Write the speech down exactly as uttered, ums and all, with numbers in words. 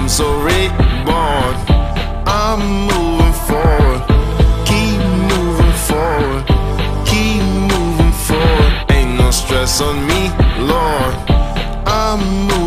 I'm so reborn. I'm moving forward, keep moving forward, keep moving forward. Ain't no stress on me, Lord. I'm moving